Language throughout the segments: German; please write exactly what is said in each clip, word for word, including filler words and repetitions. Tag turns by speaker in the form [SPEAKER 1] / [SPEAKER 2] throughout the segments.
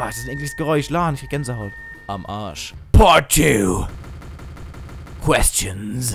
[SPEAKER 1] das ist ein ekliges Geräusch. Lan, ich krieg Gänsehaut. Am Arsch. Part two. Questions.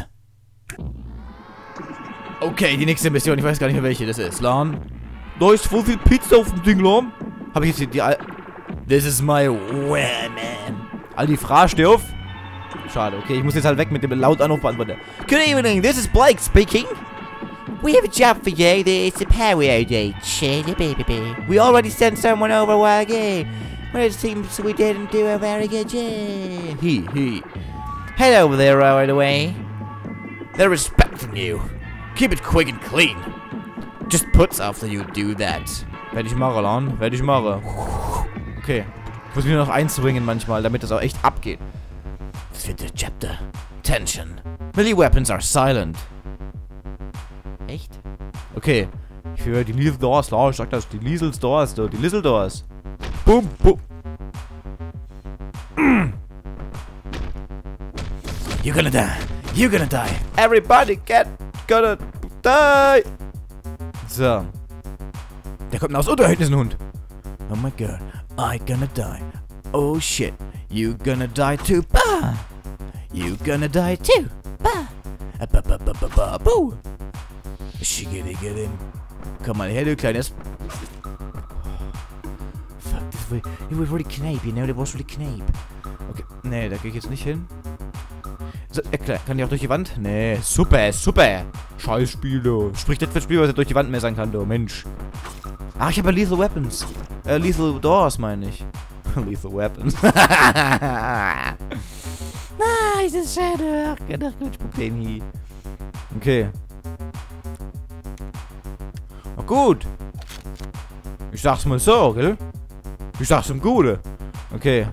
[SPEAKER 1] Okay, die nächste Mission. Ich weiß gar nicht mehr, welche das ist. Lan. Da ist voll viel Pizza auf dem Ding, Lan. Hab ich jetzt die... die Al This is my woman. All die Fragen, steh auf. Schade, okay, ich muss jetzt halt weg mit dem laut Anrufbeantworter. Good evening, this is Blake speaking. We have a job for you. It's a power outage. We already sent someone over a while ago. But it seems we didn't do a very good job. He, he. Head over there right away. They're expecting you. Keep it quick and clean. Just puts after you do that. Werde ich machen, Lan. Werde ich machen. Okay. Ich muss mich nur noch einzwingen manchmal, damit das auch echt abgeht. Fifth chapter. Tension. Melee weapons are silent. Echt? Okay. Ich höre die Liesel Doors. Klar, ich sag das. Die Liesel Doors. Die Liesel Doors. Boom, boom. Mm. You're gonna die. You're gonna die. Everybody get gonna die. So. Der kommt aus Unterhalt, ist ein Hund. Oh my god. I gonna die. Oh shit. You gonna die too. Bah. You gonna die too. Bah. Ba ba ba ba ba boo. Shiggity get in. Komm mal her, du kleines. Fuck, das war, it was really knape, you know, that was really knape. Okay, nee, da geh ich jetzt nicht hin. So, erklär, kann ich auch durch die Wand? Nee, super, super. Scheiß Spiel, du. Sprich das für Spiel, was er durch die Wand messern kann, du, Mensch. Ach, ich habe Lethal Weapons. Äh, Lethal Doors, meine ich. Lethal Weapons. Nice, ist schade. Ach, das ist Problem hier. Okay. Oh, gut. Ich sag's mal so, gell? Ich sag's im Gute. Okay.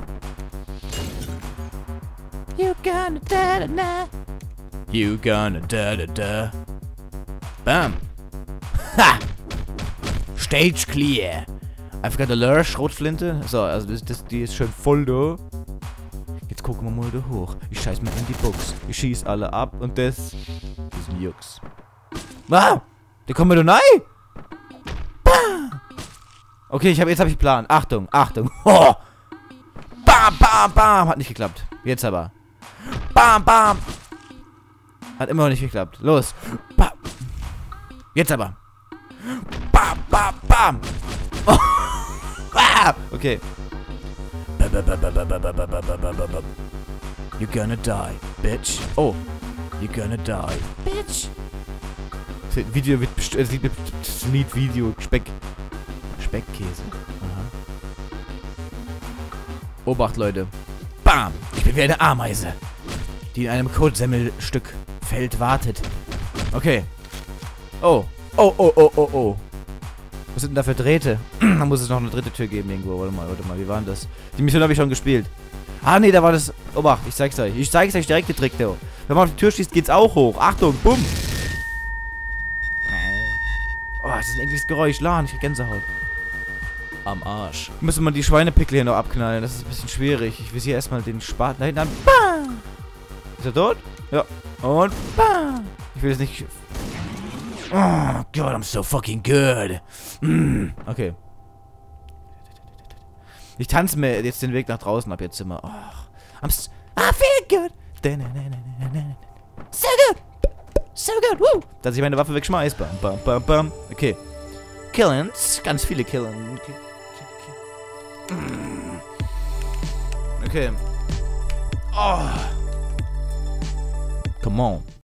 [SPEAKER 1] You gonna da da da. You gonna da da da. Bam. Ha! Stage clear. I've got a lure, Schrotflinte. So, also das, das, die ist schön voll da. Jetzt gucken wir mal da hoch. Ich scheiß mal in die Box. Ich schieß alle ab und das ist ein Jux. Ah! Der kommt mir da rein! Bam! Okay, ich hab, jetzt habe ich einen Plan. Achtung, Achtung. Oh! Bam, bam, bam! Hat nicht geklappt. Jetzt aber. Bam, bam! Hat immer noch nicht geklappt. Los. Bam! Jetzt aber. Bam, bam, bam! Oh. Ah! Okay. You're gonna die, bitch. Oh. You're gonna die, bitch. Das Video wird bestimmt. Das Lied Video. Speck. Speckkäse. Aha. Obacht, Leute. Bam! Ich bin wie eine Ameise, die in einem Kotsemmelstück Feld wartet. Okay. Oh. Oh, oh, oh, oh, oh. Was sind denn da für Drähte? Da muss es noch eine dritte Tür geben irgendwo. Warte mal, warte mal. Wie war denn das? Die Mission habe ich schon gespielt. Ah, nee, da war das... Obacht, ich zeig's euch. Ich zeig's euch direkt, den Trick, der. Wenn man auf die Tür schießt, geht's auch hoch. Achtung, bumm. Oh, das ist ein ekliges Geräusch. Lan, ich krieg Gänsehaut. Am Arsch. Müssen wir die Schweinepickel hier noch abknallen. Das ist ein bisschen schwierig. Ich will hier erstmal den Spaten da hinten an. Bam! Ist er tot? Ja. Und bam! Ich will jetzt nicht... Oh God, I'm so fucking good. Mm. Okay. Ich tanze mir jetzt den Weg nach draußen ab jetzt immer. Oh, I'm s I feel good. So good. So good. Woo. Dass ich meine Waffe wegschmeiß. Bam, bam, bam, bam. Okay. Killens. Ganz viele Killen. Okay. Okay. Oh. Come on.